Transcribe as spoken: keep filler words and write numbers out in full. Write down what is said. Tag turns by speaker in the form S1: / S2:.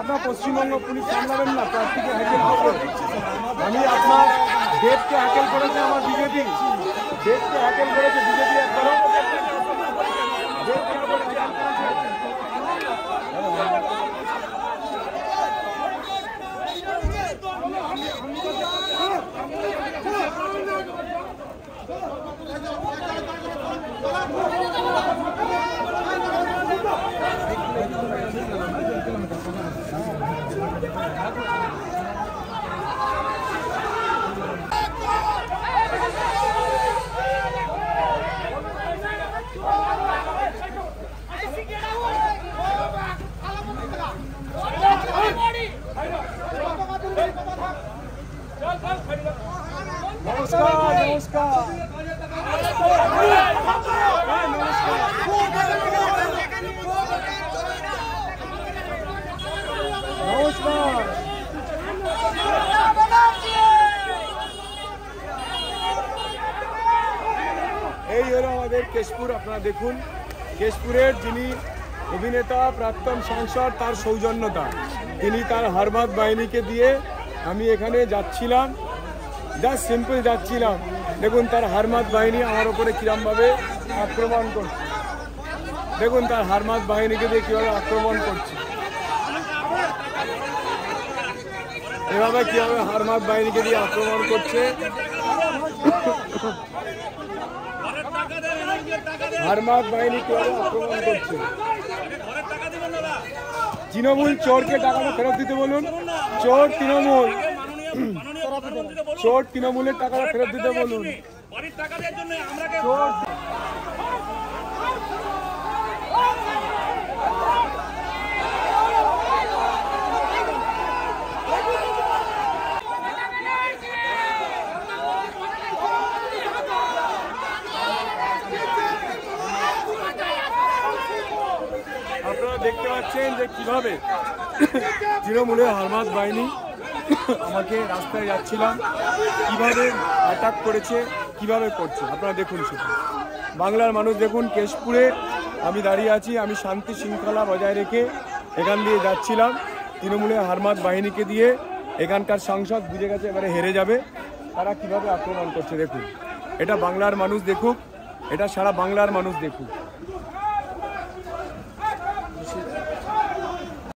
S1: আপনার পশ্চিমবঙ্গ পুলিশ সামলাবেন না, প্রার্থীকে হ্যাকেল করবেন। আমি আপনার দেশকে হ্যাকেল করেছে আমার বিজেপি, দেশকে হ্যাকেল করেছে বিজেপি। একবারও নমস্কার নমস্কার নমস্কার। এই হলো আমাদের কেশপুর। আপনারা দেখুন, কেশপুরের যিনি অভিনেতা প্রাক্তন সাংসদ, তার সৌজন্যতা, তিনি তার হারমাদ বাহিনীকে দিয়ে আমি এখানে যাচ্ছিলাম, জাস্ট সিম্পল যাচ্ছিলাম, দেখুন তার হারমাদ বাহিনী আমার ওপরে কিরমভাবে আক্রমণ করছে। দেখুন তার হারমাদ বাহিনীকে দিয়ে কীভাবে আক্রমণ করছে, এভাবে কীভাবে হারমাদ বাহিনীকে দিয়ে আক্রমণ করছে। হারমাদ বাহিনী কীভাবে আক্রমণ করছে। তৃণমূল চোরকে টাকাটা ফেরত দিতে বলুন। চোর তৃণমূল, চোর তৃণমূলের টাকাটা ফেরত দিতে বলুন। চোর আপনারা দেখতে পাচ্ছেন যে কিভাবে তৃণমূলের হারমাদ বাহিনী আমাকে রাস্তায় যাচ্ছিলাম কিভাবে অ্যাটাক করেছে, কিভাবে করছে আপনারা দেখুন। সেটা বাংলার মানুষ দেখুন, কেশপুরে আমি দাঁড়িয়ে আছি, আমি শান্তি শৃঙ্খলা বজায় রেখে এখান দিয়ে যাচ্ছিলাম। তৃণমূলের হারমাদ বাহিনীকে দিয়ে এখানকার সাংসদ বুঝে গেছে এবারে হেরে যাবে, তারা কিভাবে আক্রমণ করছে দেখুন। এটা বাংলার মানুষ দেখুক, এটা সারা বাংলার মানুষ দেখুক।